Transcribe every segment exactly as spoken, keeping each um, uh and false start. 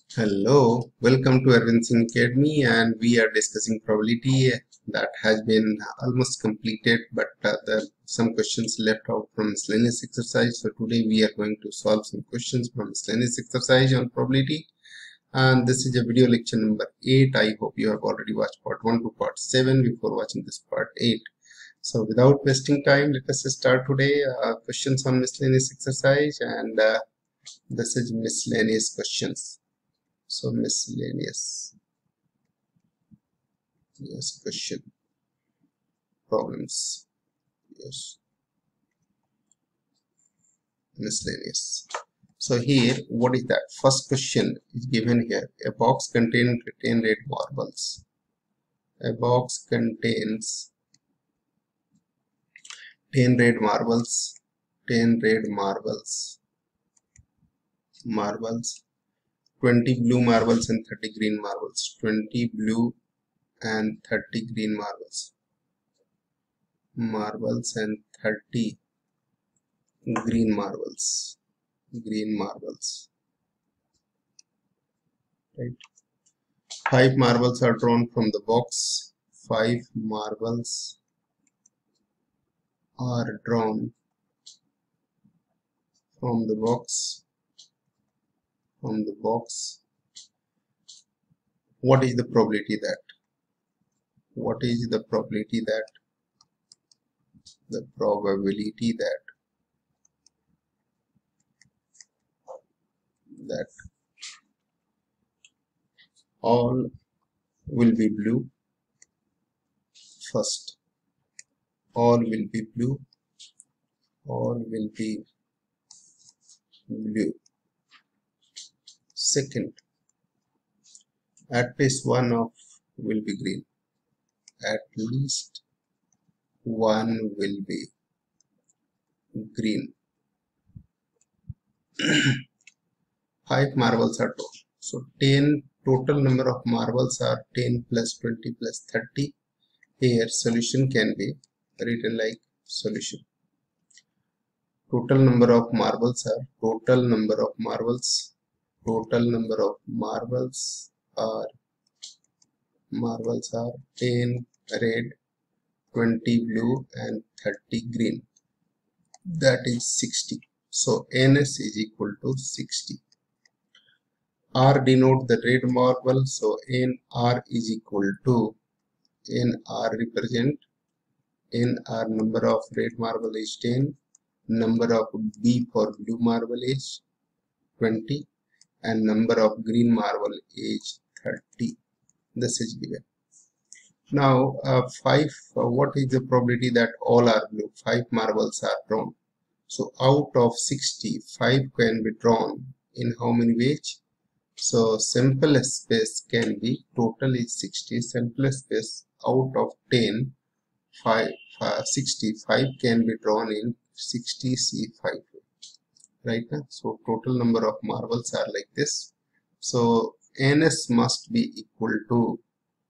Hello, welcome to Arvind Singh Academy, and we are discussing probability that has been almost completed, but uh, there are some questions left out from miscellaneous exercise. So today we are going to solve some questions from miscellaneous exercise on probability, and this is a video lecture number eight. I hope you have already watched part one to part seven before watching this part eight. So without wasting time, let us start today. Uh, questions on miscellaneous exercise, and uh, this is miscellaneous questions. So miscellaneous, yes, question, problems, yes, miscellaneous. So here, what is that? First question is given here. A box contains ten red marbles. A box contains ten red marbles, ten red marbles, marbles, twenty blue marbles and thirty green marbles. twenty blue and thirty green marbles. Marbles and thirty green marbles. Green marbles. Right. Five marbles are drawn from the box. Five marbles are drawn from the box. From the box. What is the probability that? What is the probability that? The probability that that all will be blue. First, all will be blue. All will be blue. Second, at least one of will be green. At least one will be green. Five marbles are drawn. So ten total number of marbles are ten plus twenty plus thirty. Here solution can be written like solution. Total number of marbles are total number of marbles. Total number of marbles are marbles are ten red, twenty blue and thirty green. That is sixty. So Ns is equal to sixty. R denote the red marble, so N R is equal to N R represent N R number of red marble is ten, number of B for blue marble is twenty, and number of green marble is thirty. This is given. Now, uh, five. Uh, what is the probability that all are blue? Five marbles are drawn. So out of sixty, five can be drawn in how many ways? So simplest space can be total is sixty. Simplest space out of ten, five, uh, sixty, five can be drawn in sixty C five. Right now, so total number of marbles are like this. So Ns must be equal to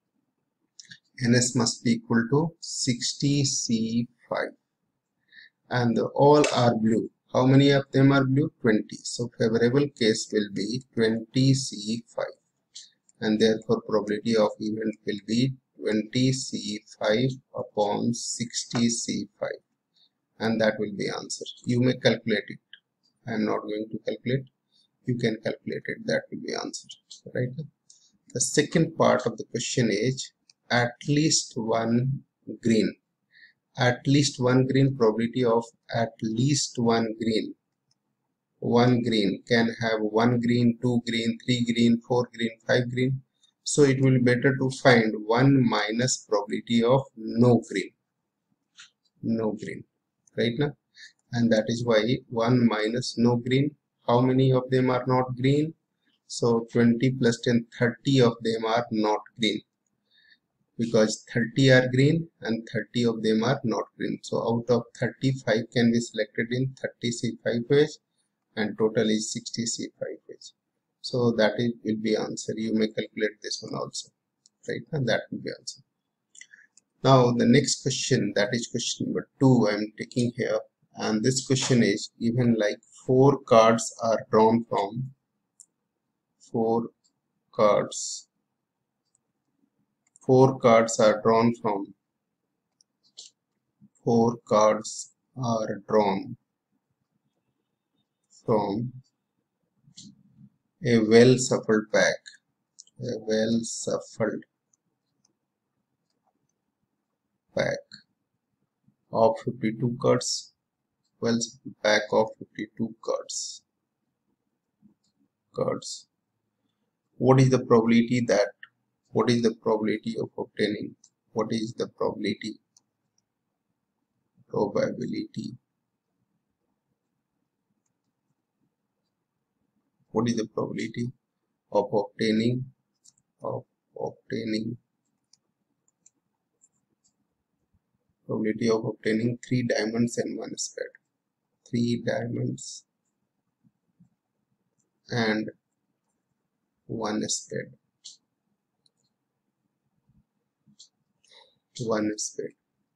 Ns must be equal to sixty C five, and all are blue. How many of them are blue? twenty. So favorable case will be twenty C five, and therefore probability of event will be twenty C five upon sixty C five, and that will be answer. You may calculate it. I am not going to calculate. You can calculate it. That will be answer. Right. The second part of the question is at least one green. At least one green, probability of at least one green. One green can have one green, two green, three green, four green, five green. So it will be better to find one minus probability of no green. No green. Right now? And that is why one minus no green. How many of them are not green? So twenty plus ten, thirty of them are not green, because thirty are green and thirty of them are not green. So out of thirty-five can be selected in thirty C five ways, and total is sixty C five ways. So that is, will be answer. You may calculate this one also. Right? And that will be answer. Now the next question, that is question number two, I am taking here. And this question is even like four cards are drawn from four cards. Four cards are drawn from. Four cards are drawn from a well shuffled pack. A well shuffled pack of fifty-two cards. Well shuffled pack of fifty-two cards. Cards. What is the probability that? What is the probability of obtaining? What is the probability? Probability. What is the probability of obtaining of obtaining probability of obtaining three diamonds and one spade? Three diamonds and one spade. One spade.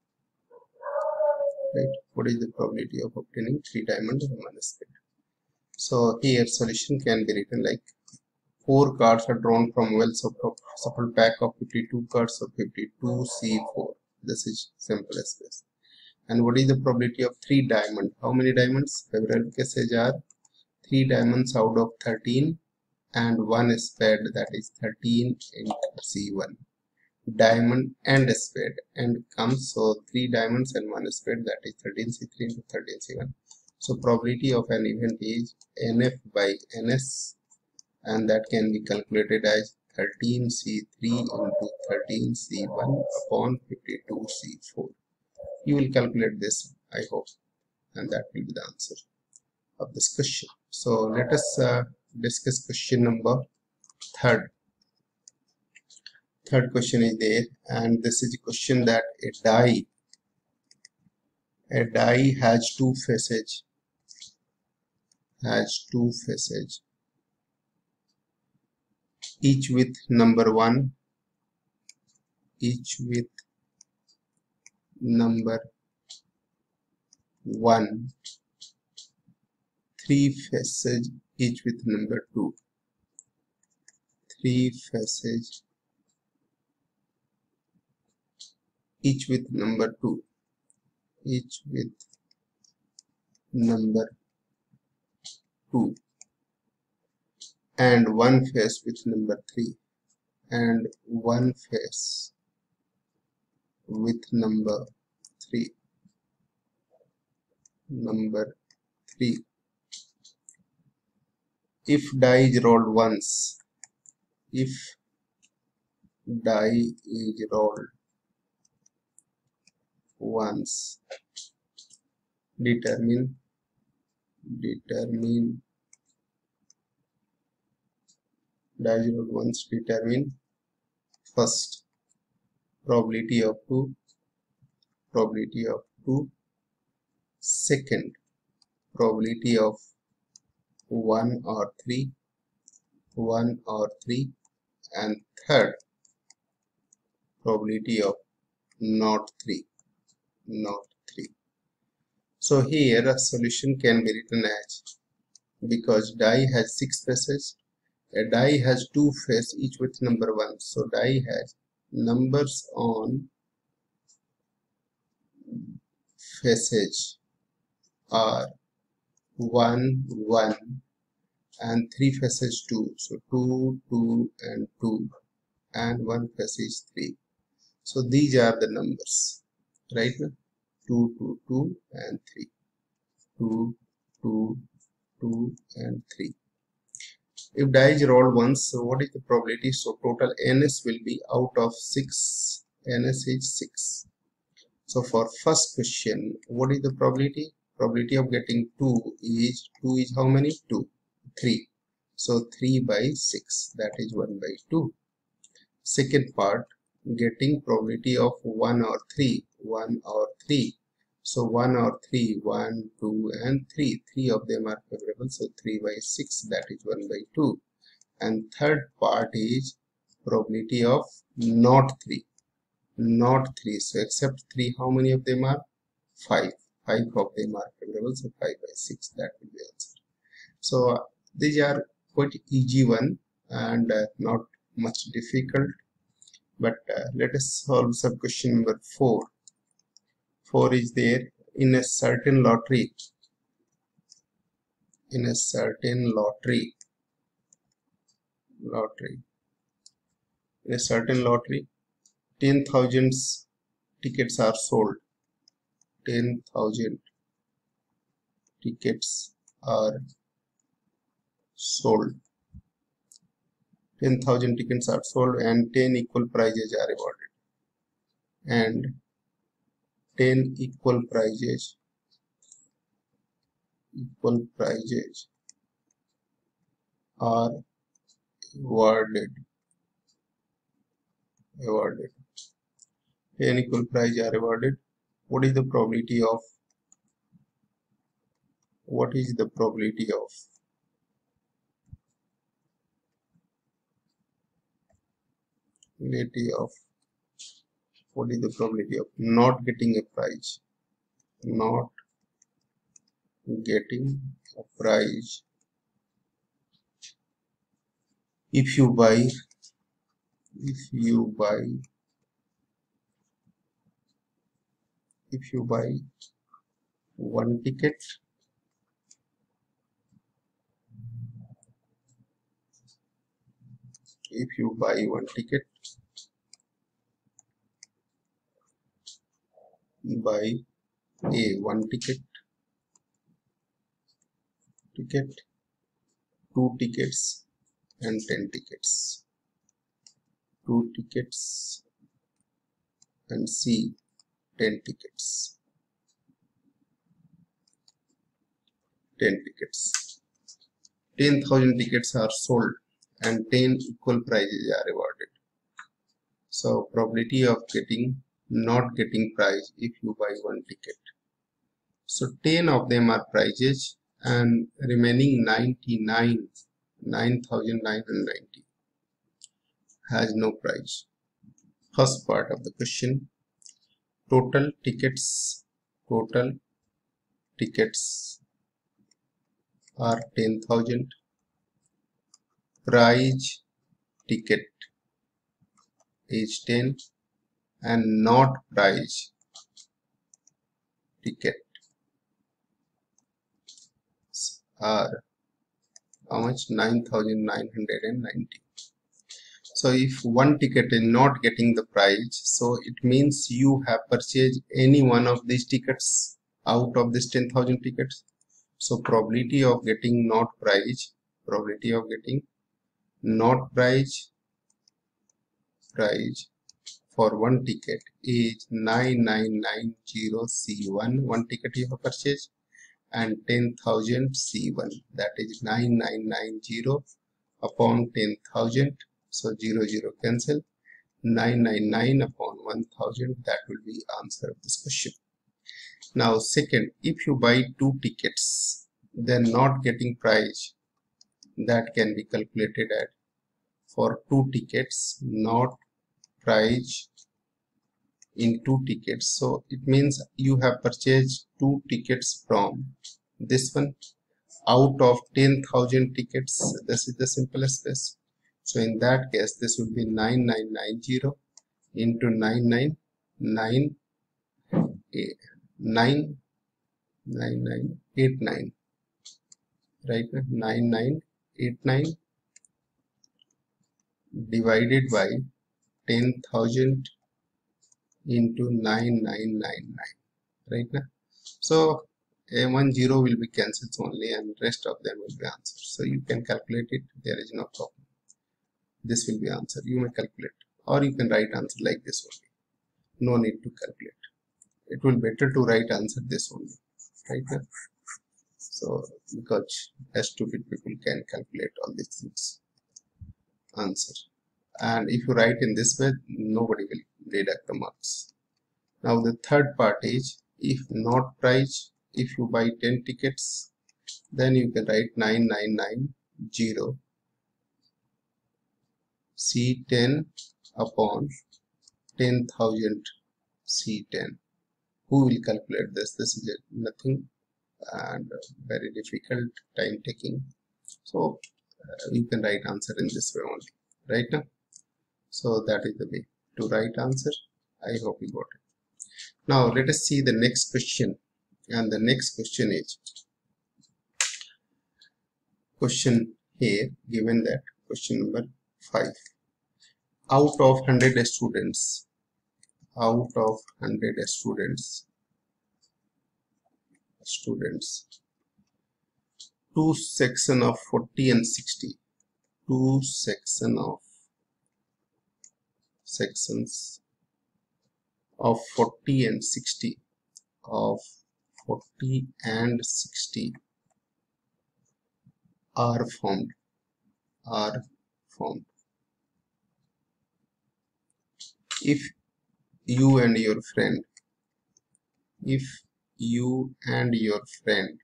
Right? What is the probability of obtaining three diamonds and one spade? So here solution can be written like four cards are drawn from well shuffled pack of fifty-two cards of fifty-two C four. This is simple as this. And what is the probability of three diamonds? How many diamonds? Favorable cases are three diamonds out of thirteen and one spade, that is thirteen into C one. Diamond and spade and comes, so three diamonds and one spade, that is thirteen C three into thirteen C one. So probability of an event is N F by N S, and that can be calculated as thirteen C three into thirteen C one upon fifty-two C four. You will calculate this, I hope, and that will be the answer of this question. So let us uh, discuss question number third. Third question is there, and this is a question that a die a die has two faces has two faces each with number one each with number one, three faces each with number two, three faces each with number two, each with number two, and one face with number three, and one face with number three, number three. If die is rolled once, if die is rolled once, determine determine die is rolled once determine first probability of two, probability of two, second probability of one or three, one or three, and third probability of not three, not three. So here a solution can be written as, because die has six faces, a die has two faces each with number one, so die has numbers on faces are one, one, and three faces two, so two, two, and two, and one face is three. So these are the numbers, right? two, two, two, and three, two, two, two, and three. If die is rolled once, so what is the probability? So total N S will be out of six, N S is six. So for first question, what is the probability? Probability of getting two is, two is how many? two, three. So three by six, that is one by two. Second part, getting probability of one or three, one or three. So one or three, one, two, and three. Three of them are favorable, so three by six, that is one by two. And third part is probability of not three, not three. So except three, how many of them are? five. five of them are favorable, so five by six, that will be the answer. So uh, these are quite easy one, and uh, not much difficult. But uh, let us solve sub question number four. four is there. In a certain lottery, in a certain lottery, lottery, in a certain lottery, ten thousand tickets are sold. ten thousand tickets are sold. ten thousand tickets are sold and ten equal prizes are awarded. And ten equal prizes, equal prizes are awarded. Awarded. ten equal prizes are awarded. What is the probability of? What is the probability of? Probability of. What is the probability of not getting a prize? Not getting a prize. If you buy, if you buy, if you buy one ticket, if you buy one ticket, buy a one ticket, ticket, two tickets and ten tickets, two tickets and C ten tickets, ten tickets. ten thousand tickets are sold and ten equal prizes are awarded. So probability of getting not getting prize if you buy one ticket. So ten of them are prizes and remaining ninety-nine, nine thousand nine hundred ninety has no prize. First part of the question, total tickets, total tickets are ten thousand, prize ticket is ten and not prize ticket are how much? nine thousand nine hundred ninety. So if one ticket is not getting the prize, so it means you have purchased any one of these tickets out of this ten thousand tickets. So probability of getting not prize, probability of getting not prize, prize for one ticket is nine nine nine zero C one, one ticket you have purchased, and ten thousand C one, that is nine nine nine zero upon ten thousand, so zero zero cancel, nine nine nine upon one thousand, that will be answer of this question. Now second, if you buy two tickets, then not getting prize, that can be calculated at for two tickets, not prize in two tickets. So it means you have purchased two tickets from this one out of ten thousand tickets. This is the simplest case. So in that case, this would be nine nine nine zero into nine nine nine nine nine nine eight nine, right? nine nine eight nine divided by ten thousand into nine nine nine nine, right now. So a one zero will be cancelled only and rest of them will be answered. So you can calculate it, there is no problem. This will be answer. You may calculate or you can write answer like this only. No need to calculate. It will better to write answer this only, right now. So because as stupid people can calculate all these things, answer. And if you write in this way, nobody will deduct the marks. Now the third part is, if not price, if you buy ten tickets, then you can write nine nine nine zero C ten upon ten thousand C ten. Who will calculate this? This is nothing and very difficult, time taking. So uh, you can write answer in this way only, right now. So that is the way to write answer. I hope you got it. Now let us see the next question, and the next question is question here given that question number five. Out of one hundred students, out of one hundred students, students, two section of forty and sixty, two section of sections of forty and sixty, of forty and sixty are formed, are formed. If you and your friend, if you and your friend,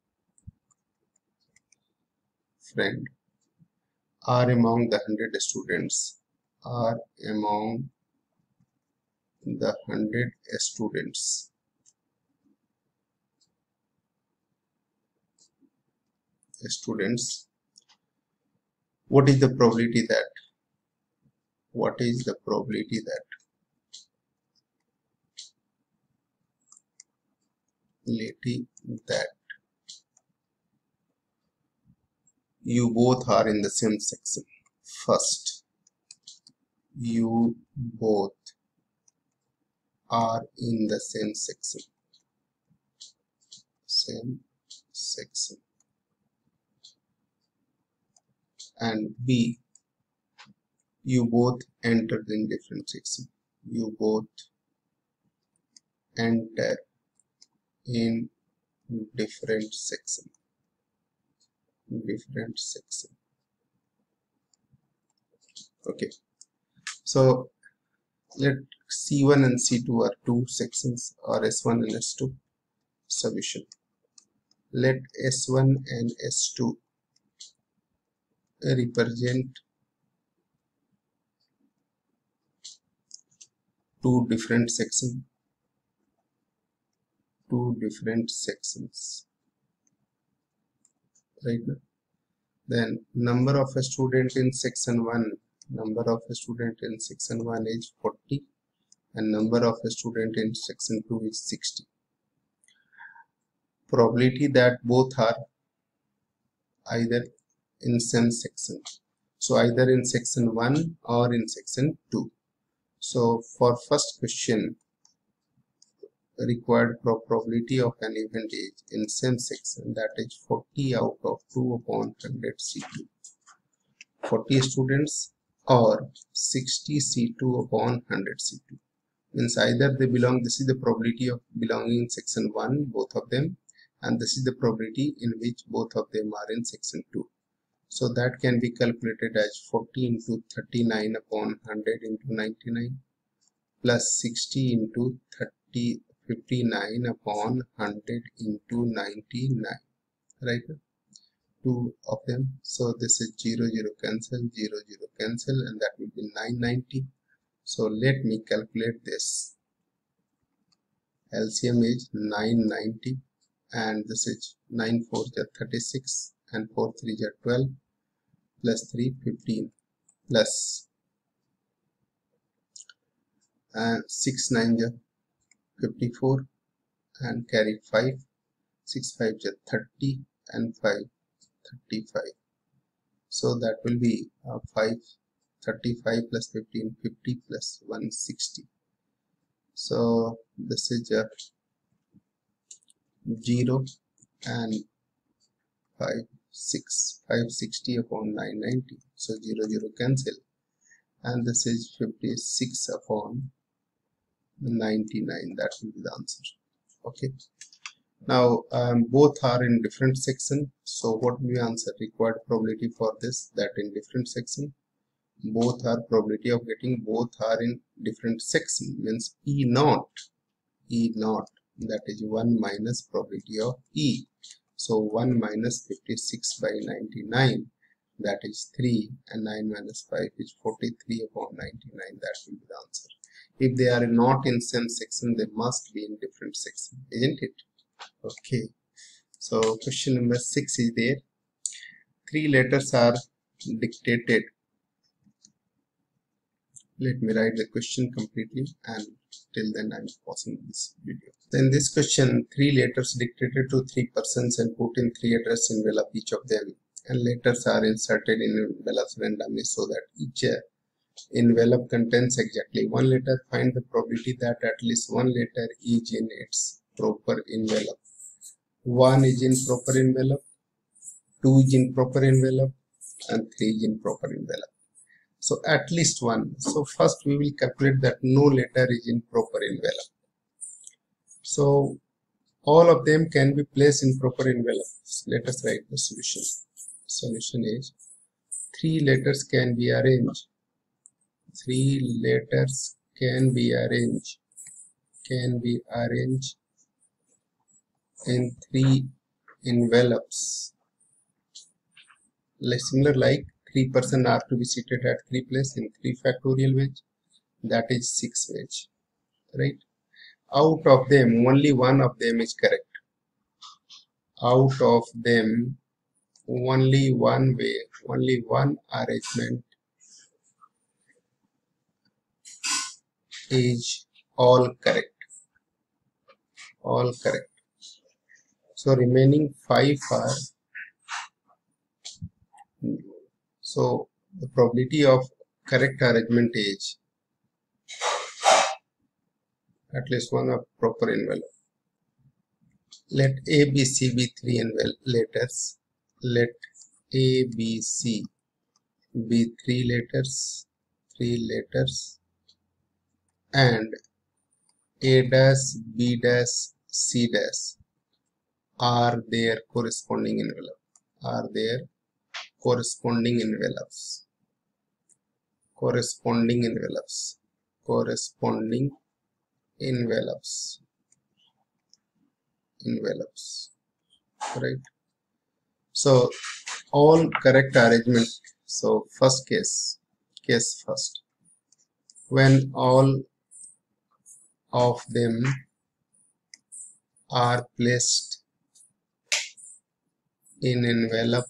friend are among the one hundred students, are among the one hundred students, students, what is the probability that, what is the probability that, probability that you both are in the same section? First, you both are in the same section, same section. And B, you both entered in different section, you both enter in different section, different section. Okay, so let C one and C two are two sections, or S one and S two. Solution: let S one and S two represent two different sections, two different sections, right now. Then number of a student in section one, number of a student in section one is forty, and number of a student in section two is sixty. Probability that both are either in same section, so either in section one or in section two. So for first question, required probability of an event is in same section, that is forty out of two upon one hundred C two, forty students, or sixty C two upon one hundred C two, means either they belong, this is the probability of belonging in section one, both of them, and this is the probability in which both of them are in section two. So that can be calculated as forty into thirty-nine upon one hundred into ninety-nine, plus sixty into thirty, fifty-nine upon one hundred into ninety-nine, right? Two of them, so this is zero zero cancel, zero zero cancel, and that will be nine ninety. So let me calculate this. L C M is nine ninety, and this is nine fours are thirty-six, and four threes are twelve, plus three, fifteen, plus and six nines are fifty-four, and carry five, six fives are thirty, and five, thirty-five. So that will be uh, five, thirty-five plus fifteen, fifty plus one hundred sixty. So this is a zero and five, six, five sixty upon nine ninety. So zero zero cancel, and this is fifty-six upon ninety-nine. That will be the answer. Okay. Now um, both are in different section. So what will be answer? Required probability for this, that in different section. Both are probability of getting both are in different section, means E naught, E naught, that is one minus probability of E. So one minus fifty-six by ninety-nine, that is three, and nine minus five is forty-three upon ninety-nine. That will be the answer. If they are not in same section, they must be in different section, isn't it? Okay. So question number six is there. Three letters are dictated. Let me write the question completely, and till then I'm pausing this video. Then this question, three letters dictated to three persons and put in three address envelope each of them, and letters are inserted in envelopes randomly so that each envelope contains exactly one letter. Find the probability that at least one letter is in its proper envelope. One is in proper envelope, two is in proper envelope, and three is in proper envelope. So at least one. So first we will calculate that no letter is in proper envelope. So all of them can be placed in proper envelopes. Let us write the solution. Solution is three letters can be arranged. Three letters can be arranged. Can be arranged in three envelopes. Like similar like three person are to be seated at three places in three factorial ways, that is six ways, right? Out of them only one of them is correct. Out of them only one way, only one arrangement is all correct. All correct. So remaining five are. So the probability of correct arrangement is at least one of proper envelope. Let A, B, C be three envelope letters. Let A, B, C be three letters, three letters, and A dash, B dash, C dash are their corresponding envelope. Are their corresponding envelopes. Corresponding envelopes. Corresponding envelopes. Envelopes. Right. So all correct arrangement. So first case. Case first. When all of them are placed in envelope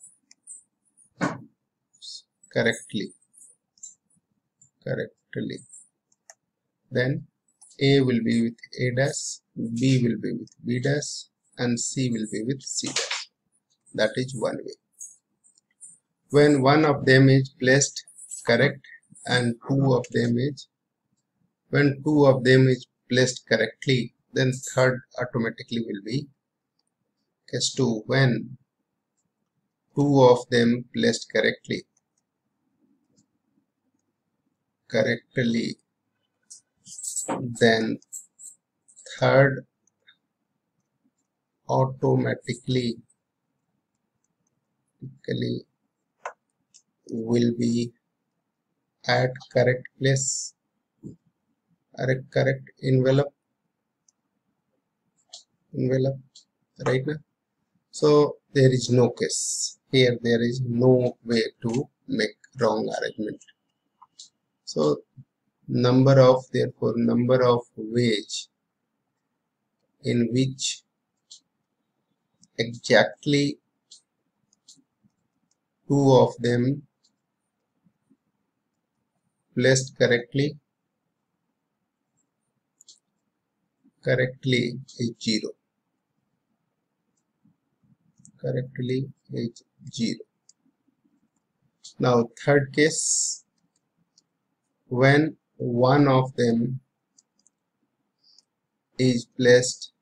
correctly, correctly, then A will be with A dash, B will be with B dash, and C will be with C dash. That is one way. When one of them is placed correct and two of them is, when two of them is placed correctly, then third automatically will be case two. When two of them placed correctly, correctly, then third automatically will be at correct place, correct correct envelope, envelope, right now. So there is no case here. There is no way to make wrong arrangement. So number of, therefore number of ways in which exactly two of them placed correctly correctly is zero. Correctly is zero. Now third case, when one of them is placed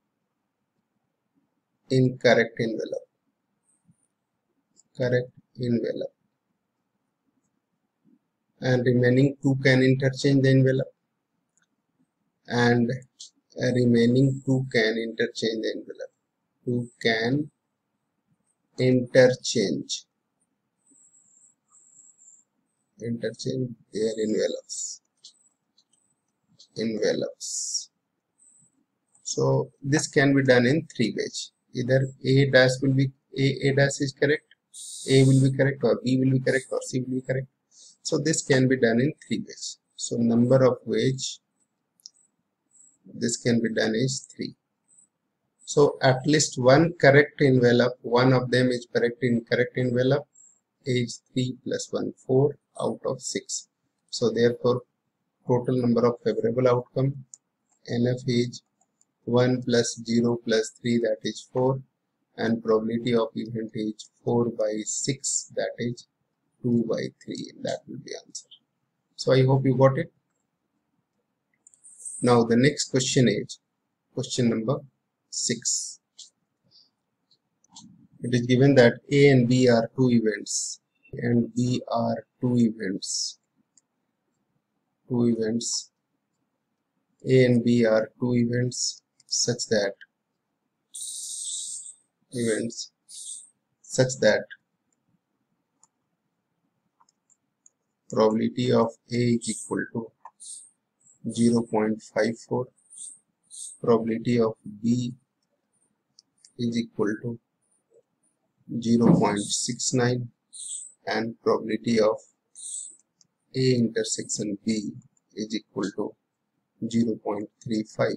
in correct envelope, correct envelope, and remaining two can interchange the envelope, and remaining two can interchange the envelope. Two can interchange interchange their envelopes. Envelopes. So this can be done in three ways. Either A dash will be A, A dash is correct, A will be correct, or B will be correct, or C will be correct. So this can be done in three ways. So number of ways this can be done is three. So at least one correct envelope, one of them is correct in correct envelope. age three plus one, four out of six. So therefore total number of favorable outcome, N F age one plus zero plus three, that is four, and probability of event age four by six, that is two by three. That will be answer. So I hope you got it. Now the next question is question number six. It is given that A and B are two events, and B are two events. Two events. A and B are two events such that events such that probability of A is equal to zero point five four, probability of B is equal to zero point six nine, and probability of A intersection B is equal to zero point three five.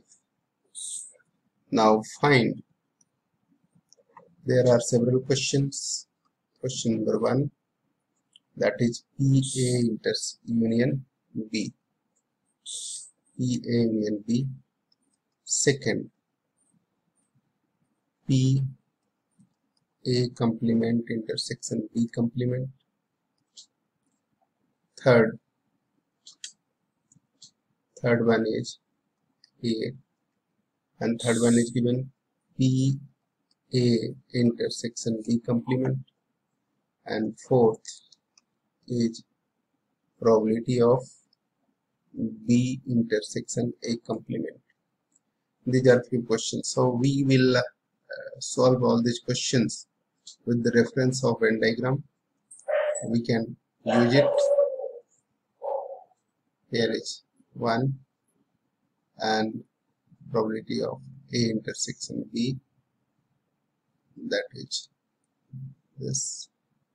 Now find. There are several questions. Question number one, that is P A intersection union B. P A union B. Second, P A complement intersection B complement. Third, third one is A, and third one is given P A intersection B complement, and fourth is probability of B intersection A complement. These are few questions. So we will uh, solve all these questions with the reference of Venn diagram. We can use it. Here is one, and probability of A intersection B, that is this.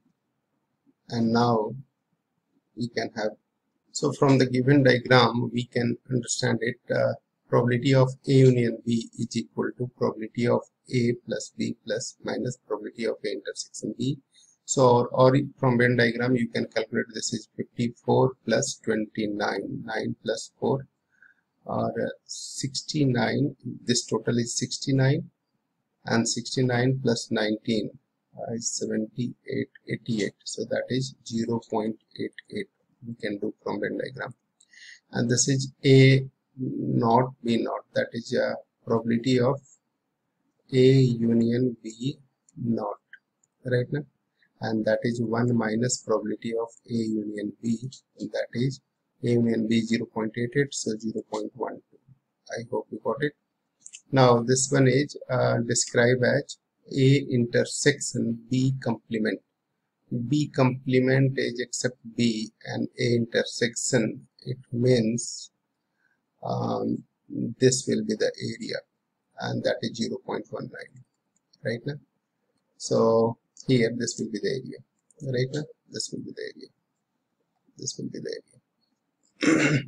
And now we can have, so from the given diagram we can understand it. Uh, probability of A union B is equal to probability of A plus B plus minus probability of A intersection B. So or from Venn diagram you can calculate this is fifty-four plus twenty-nine, nine plus four, or uh, sixty-nine. This total is sixty-nine, and sixty-nine plus nineteen uh, is seventy-eight, eighty-eight. So that is zero point eight eight. We can do from Venn diagram. And this is A naught B naught, that is a probability of A union B naught, right now, and that is one minus probability of A union B, and that is A union B zero point eight eight, so zero point one two. I hope you got it. Now this one is uh, described as A intersection B complement. B complement is except B, and A intersection, it means um, this will be the area, and that is zero point one nine, right now. So here this will be the area, right now. This will be the area. This will be the area.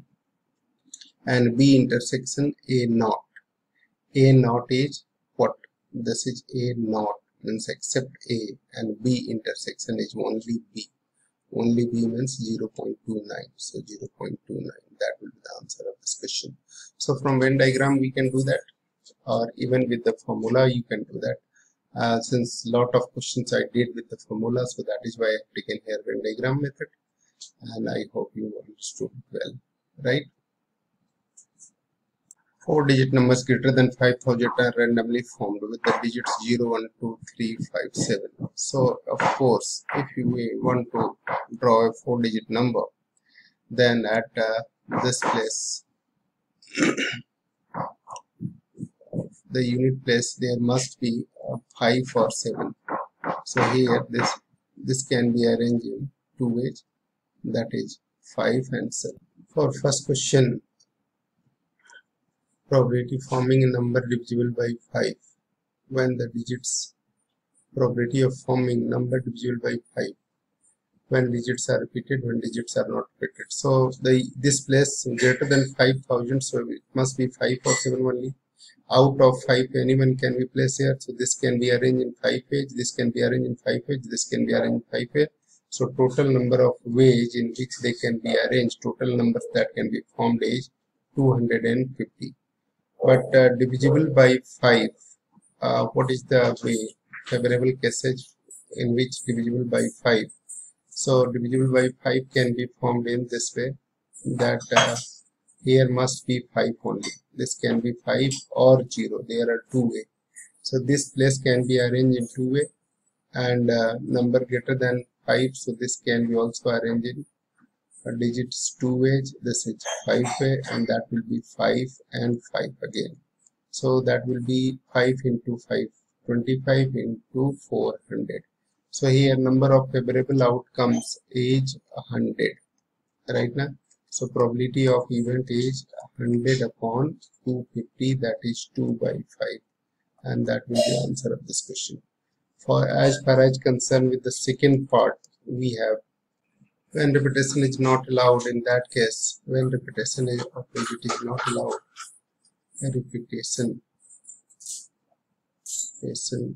And B intersection A naught. A naught is what? This is A naught, means except A, and B intersection is only B. Only B means zero point two nine. So zero point two nine. That will be the answer of this question. So from Venn diagram we can do that, or even with the formula you can do that. Uh, since lot of questions I did with the formula, so that is why I have taken here Venn diagram method, and I hope you understood well, right? Four digit numbers greater than five thousand are randomly formed with the digits zero, one, two, three, five, seven. So of course if you want to draw a four digit number, then at uh, this place the unit place there must be uh, five or seven. So here this this can be arranged in two ways, that is five and seven. For first question, probability forming a number divisible by five, when the digits, probability of forming number divisible by five when digits are repeated, when digits are not repeated. So the this place greater than five thousand, so it must be five or seven only. Out of five, anyone can be placed here. So this can be arranged in five page, this can be arranged in five page, this can be arranged in five page. So total number of ways in which they can be arranged, total numbers that can be formed is two hundred fifty. But uh, divisible by five, uh, what is the way? Favorable cases in which divisible by five. So divisible by five can be formed in this way, that uh, here must be five only. This can be five or zero. There are two way. So this place can be arranged in two way, and uh, number greater than five. So this can be also arranged in uh, digits two ways. This is five way, and that will be five and five again. So that will be five into five, twenty-five into four hundred. So here number of favorable outcomes is one hundred, right now. So probability of event is one hundred upon two hundred fifty, that is two by five, and that will be the answer of this question. For as far as concerned with the second part, we have when repetition is not allowed. In that case, when repetition is of digit is not allowed, repetition repetition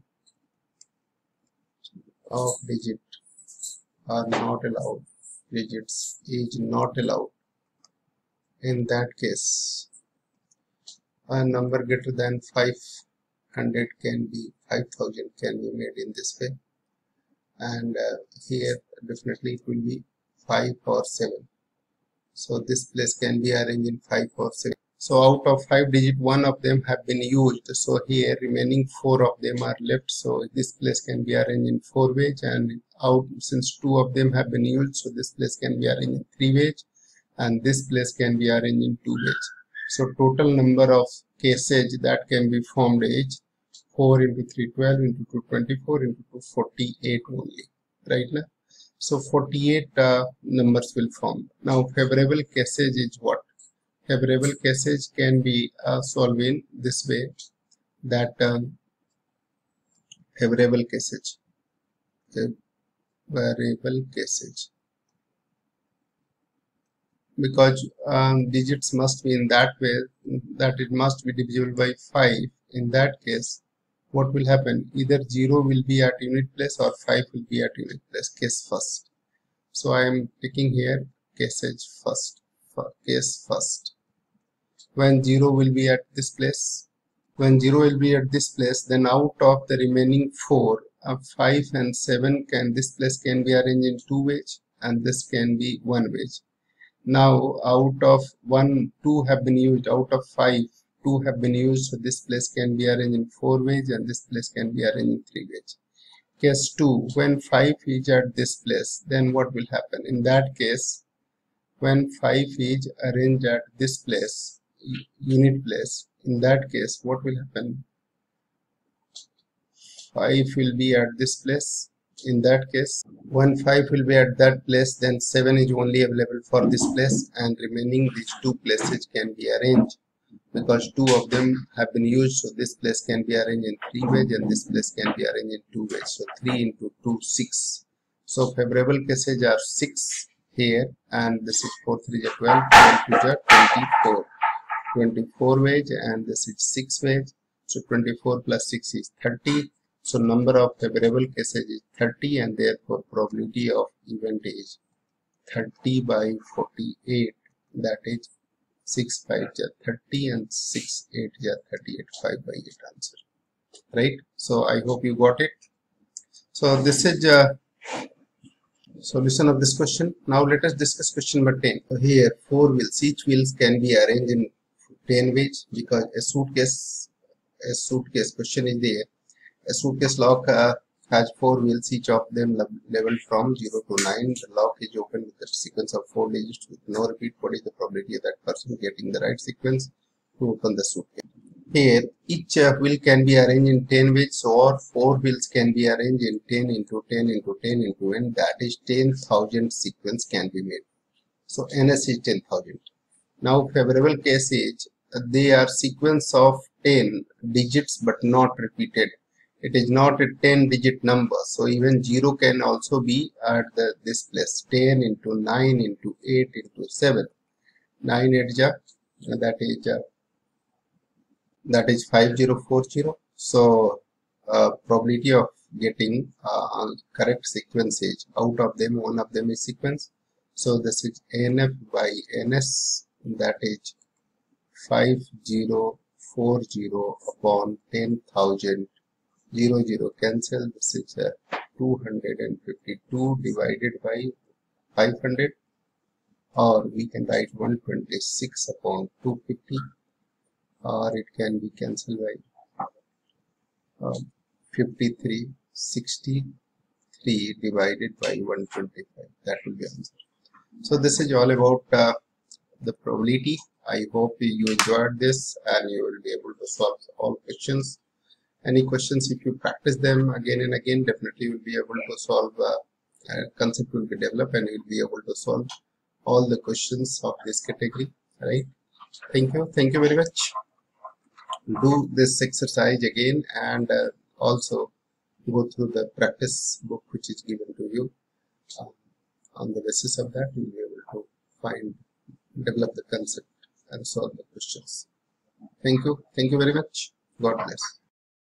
of digit are not allowed, digits is not allowed. In that case, a number greater than five hundred can be five thousand can be made in this way, and uh, here definitely it will be five or seven. So this place can be arranged in five or seven. So out of five digit, one of them have been used. So here remaining four of them are left. So this place can be arranged in four ways, and out since two of them have been used, so this place can be arranged in three ways, and this place can be arranged in two ways. So total number of cases that can be formed is four into three, twelve into two, twenty-four into two, forty-eight only, right now. So forty-eight uh, numbers will form. Now favorable cases is what? Favorable cases can be uh, solved in this way, that um, favorable cases, favorable cases, because um, digits must be in that way that it must be divisible by five. In that case, what will happen? Either zero will be at unit place or five will be at unit place. Case first. So I am taking here cases first. Case first. When zero will be at this place, when zero will be at this place, then out of the remaining four, uh, five and seven can this place can be arranged in two ways, and this can be one way. Now out of one, two have been used. Out of five, two have been used. So this place can be arranged in four ways, and this place can be arranged in three ways. Case two, when five is at this place, then what will happen? In that case, when five is arranged at this place, unit place, in that case, what will happen? five will be at this place. In that case, when five will be at that place, then seven is only available for this place, and remaining these two places can be arranged because two of them have been used. So this place can be arranged in three ways, and this place can be arranged in two ways. So three into two, six. So favorable cases are six here, and this is four, three is twelve, twelve, two is twenty-four. twenty-four ways, and this is six ways. So twenty-four plus six is thirty. So number of favorable cases is thirty, and therefore probability of event is thirty by forty-eight. That is six five is thirty, and six eight is thirty-eight. five by eight answer. Right? So I hope you got it. So this is a solution of this question. Now let us discuss question number ten. So here four wheels. Each wheels can be arranged in ten ways, because a suitcase a suitcase question is there. A suitcase lock uh, has four wheels, each of them leveled from zero to nine. The lock is opened with a sequence of four digits with no repeat. What is the probability of that person getting the right sequence to open the suitcase? Here each uh, wheel can be arranged in ten ways, or four wheels can be arranged in ten into ten into ten into n. That is ten thousand sequence can be made. So N S is ten thousand. Now favorable case is uh, they are sequence of ten digits but not repeated. It is not a ten digit number, so even zero can also be at the this place. ten into nine into eight into seven. nine eight ja, that is uh, that is five thousand forty. So uh, probability of getting uh, correct sequence age. Out of them, one of them is sequence. So this is N F by N S, that is five thousand forty upon ten thousand, zero zero cancel. This is uh, two hundred fifty-two divided by five hundred, or we can write one hundred twenty-six upon two hundred fifty, or it can be cancelled by um, fifty-three, sixty-three divided by one hundred twenty-five. That will be answer. So this is all about uh, the probability. I hope you enjoyed this and you will be able to solve all questions. Any questions, if you practice them again and again, definitely you will be able to solve, uh, uh, concept will be developed and you will be able to solve all the questions of this category, right? Thank you. Thank you very much. Do this exercise again and uh, also go through the practice book which is given to you. Uh, on the basis of that, you will be able to find, develop the concept and solve the questions. Thank you. Thank you very much. God bless.